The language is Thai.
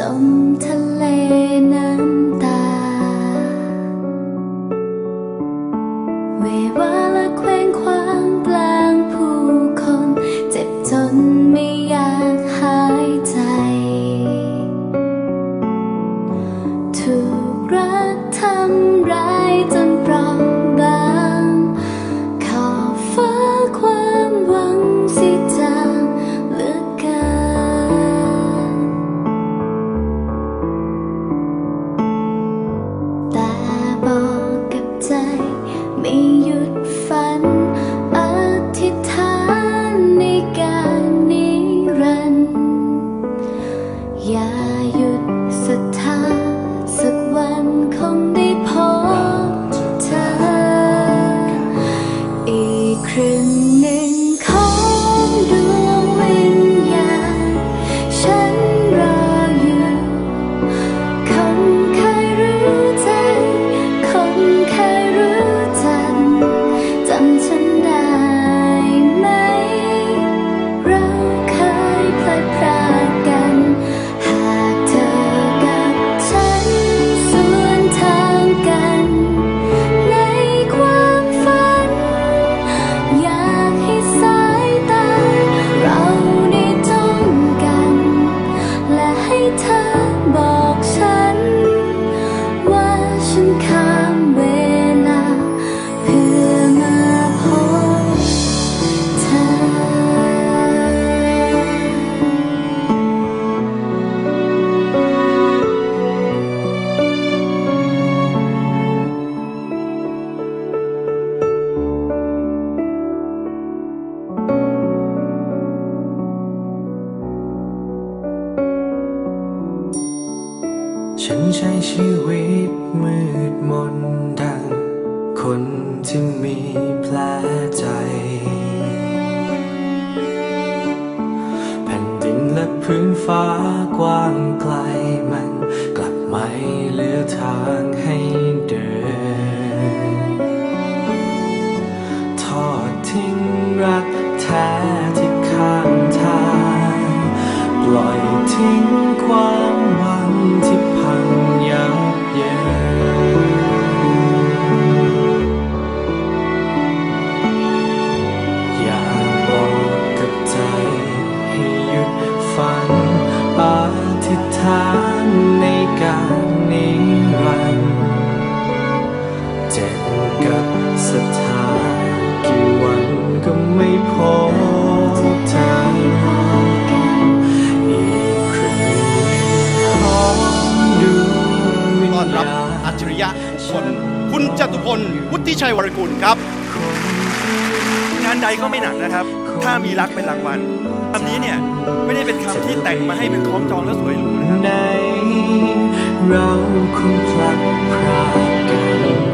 มทะเลน้ำตาเววาและเคว้งคว้างกลางผู้คนเจ็บจนไม่อยากหายใจถูกรักทำร้ายจนเปราะบางขอบฟ้าความหวังสิจางเหลือเกินแต่บอกกับใจไม่หยุดฝันอธิษฐานในการนิรันดร์อย่าหยุดศรัทธาสักวันคงได้พบเธออีกครึ่งหนึ่งของดวงวิญญาณฉันรออยู่คงเคยรู้ใจคงเคยรู้จักจำฉันได้ไหมเราเคยพลัดพรากกันหากเธอกับฉันสวนทางกันในความฝันอยากให้สายตาเราได้จ้องกันและให้เธอบอกฉันว่าฉันข้ามเวลาเพื่อมาพบเธอฉันใช้ชีวิตมืดมนดังคนที่มีแผลใจแผ่นดินและพื้นฟ้ากว้างไกลมันกลับไม่เหลือทางให้เดินทอดทิ้งรักแท้ที่ข้างทางปล่อยทิ้งความหวังที่พังยับเยินอยากบอกกับใจให้หยุดฝันอธิษฐานในการนิรันดร์เจ็บกับศรัทธากี่วันก็ไม่พบเธอต้อนรับอัจฉริยะคนคุณจตุพลวุฒิชัยวรกุลครับงานใดก็ไม่หนักนะครับถ้ามีรักเป็นรางวัลคำนี้เนี่ยไม่ได้เป็นคำที่แต่งมาให้เป็นคล้องจองแล้วสวยหรูนะครับในเราคงพลัดพรากกัน